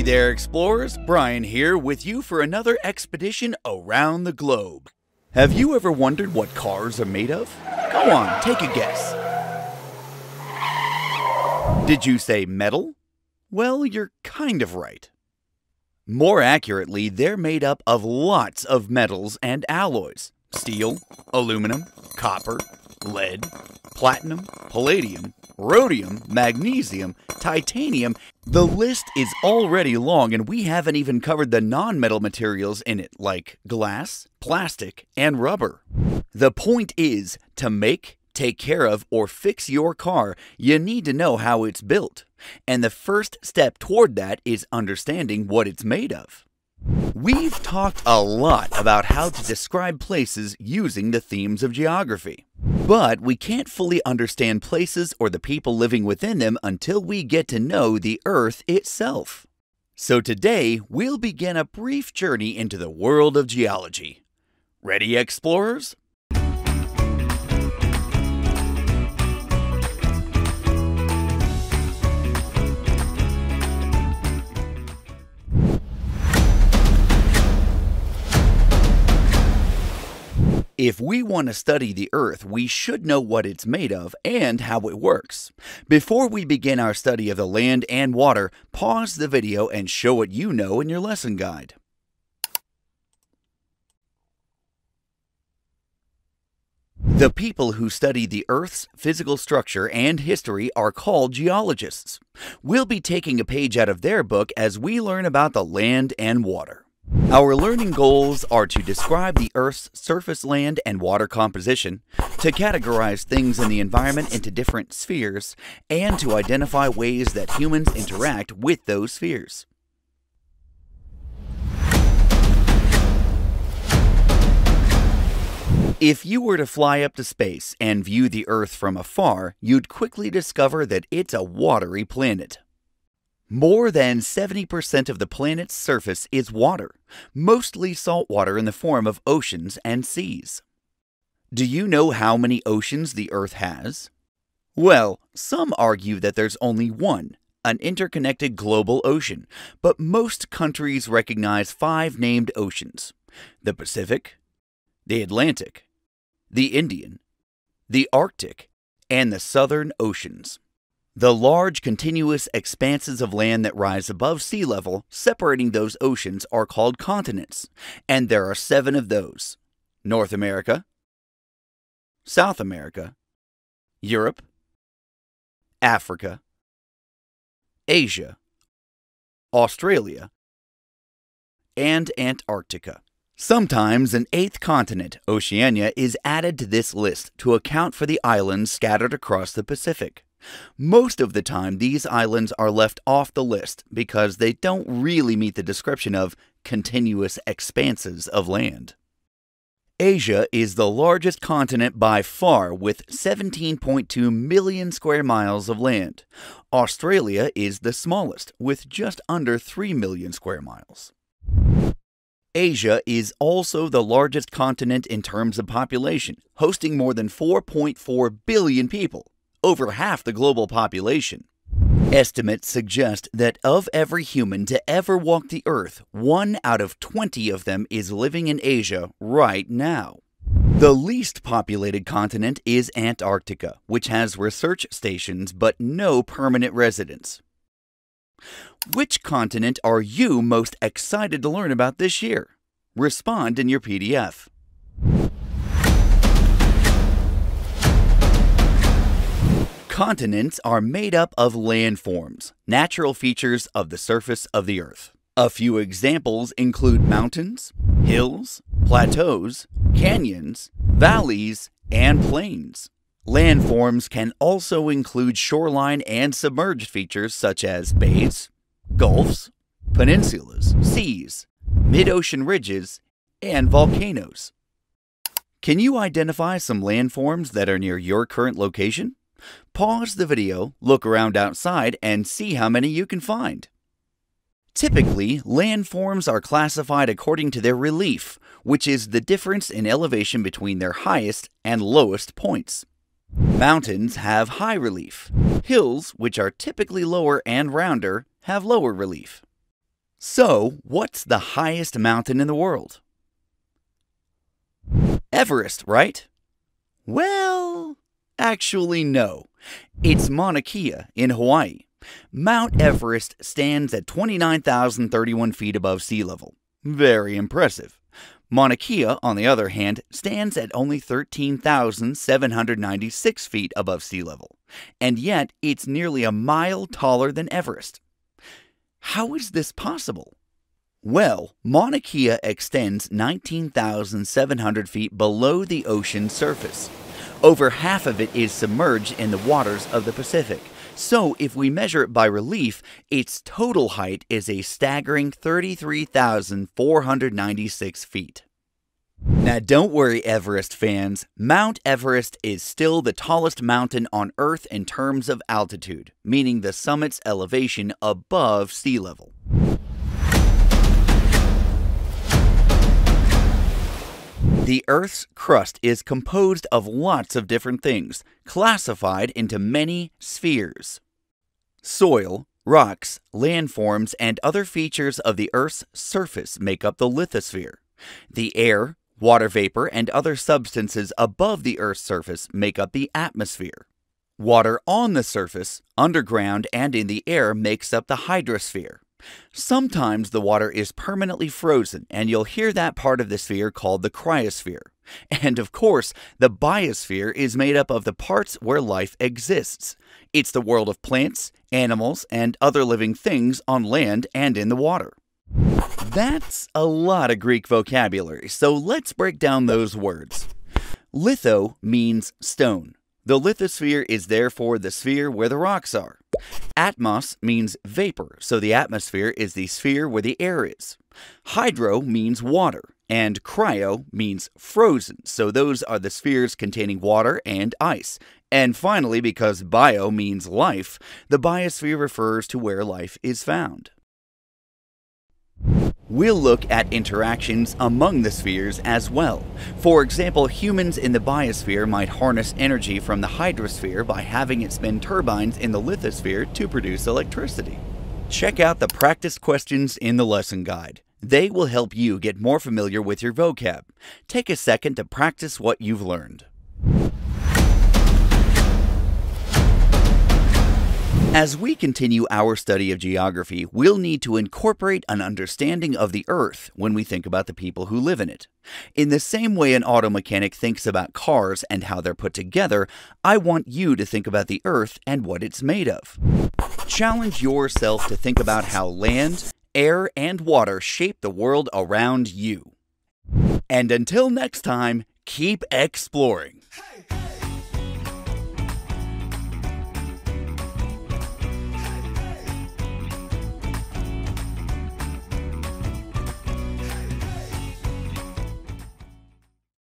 there, explorers! Brian here with you for another expedition around the globe. Have you ever wondered what cars are made of? Go on, take a guess. Did you say metal? Well, you're kind of right. More accurately, they're made up of lots of metals and alloys. Steel, aluminum, copper, lead, platinum, palladium, rhodium, magnesium, titanium. The list is already long, and we haven't even covered the non-metal materials in it, like glass, plastic, and rubber. The point is, to make, take care of, or fix your car, you need to know how it's built. And the first step toward that is understanding what it's made of. We've talked a lot about how to describe places using the themes of geography. But we can't fully understand places or the people living within them until we get to know the Earth itself. So today, we'll begin a brief journey into the world of geology. Ready, explorers? If we want to study the Earth, we should know what it's made of and how it works. Before we begin our study of the land and water, pause the video and show what you know in your lesson guide. The people who study the Earth's physical structure and history are called geologists. We'll be taking a page out of their book as we learn about the land and water. Our learning goals are to describe the Earth's surface land and water composition, to categorize things in the environment into different spheres, and to identify ways that humans interact with those spheres. If you were to fly up to space and view the Earth from afar, you'd quickly discover that it's a watery planet. More than 70% of the planet's surface is water, mostly salt water in the form of oceans and seas. Do you know how many oceans the Earth has? Well, some argue that there's only one, an interconnected global ocean, but most countries recognize 5 named oceans: the Pacific, the Atlantic, the Indian, the Arctic, and the Southern Oceans. The large continuous expanses of land that rise above sea level, separating those oceans, are called continents, and there are 7 of those: North America, South America, Europe, Africa, Asia, Australia, and Antarctica. Sometimes an 8th continent, Oceania, is added to this list to account for the islands scattered across the Pacific. Most of the time, these islands are left off the list because they don't really meet the description of continuous expanses of land. Asia is the largest continent by far with 17.2 million square miles of land. Australia is the smallest with just under 3 million square miles. Asia is also the largest continent in terms of population, hosting more than 4.4 billion people, over half the global population. Estimates suggest that of every human to ever walk the Earth, 1 out of 20 of them is living in Asia right now. The least populated continent is Antarctica, which has research stations but no permanent residents. Which continent are you most excited to learn about this year? Respond in your PDF. Continents are made up of landforms, natural features of the surface of the Earth. A few examples include mountains, hills, plateaus, canyons, valleys, and plains. Landforms can also include shoreline and submerged features such as bays, gulfs, peninsulas, seas, mid-ocean ridges, and volcanoes. Can you identify some landforms that are near your current location? Pause the video, look around outside, and see how many you can find. Typically, landforms are classified according to their relief, which is the difference in elevation between their highest and lowest points. Mountains have high relief. Hills, which are typically lower and rounder, have lower relief. So, what's the highest mountain in the world? Everest, right? Well, actually no. It's Mauna Kea in Hawaii. Mount Everest stands at 29,031 feet above sea level. Very impressive. Mauna Kea, on the other hand, stands at only 13,796 feet above sea level, and yet it's nearly a mile taller than Everest. How is this possible? Well, Mauna Kea extends 19,700 feet below the ocean surface. Over half of it is submerged in the waters of the Pacific. So, if we measure it by relief, its total height is a staggering 33,496 feet. Now, don't worry, Everest fans. Mount Everest is still the tallest mountain on Earth in terms of altitude, meaning the summit's elevation above sea level. The Earth's crust is composed of lots of different things, classified into many spheres. Soil, rocks, landforms, and other features of the Earth's surface make up the lithosphere. The air, water vapor, and other substances above the Earth's surface make up the atmosphere. Water on the surface, underground, and in the air makes up the hydrosphere. Sometimes the water is permanently frozen, and you'll hear that part of the sphere called the cryosphere. And of course, the biosphere is made up of the parts where life exists. It's the world of plants, animals, and other living things on land and in the water. That's a lot of Greek vocabulary, so let's break down those words. Litho means stone. The lithosphere is therefore the sphere where the rocks are. Atmos means vapor, so the atmosphere is the sphere where the air is. Hydro means water, and cryo means frozen, so those are the spheres containing water and ice. And finally, because bio means life, the biosphere refers to where life is found. We'll look at interactions among the spheres as well. For example, humans in the biosphere might harness energy from the hydrosphere by having it spin turbines in the lithosphere to produce electricity. Check out the practice questions in the lesson guide. They will help you get more familiar with your vocab. Take a second to practice what you've learned. As we continue our study of geography, we'll need to incorporate an understanding of the Earth when we think about the people who live in it. In the same way an auto mechanic thinks about cars and how they're put together, I want you to think about the Earth and what it's made of. Challenge yourself to think about how land, air, and water shape the world around you. And until next time, keep exploring. Hey, hey.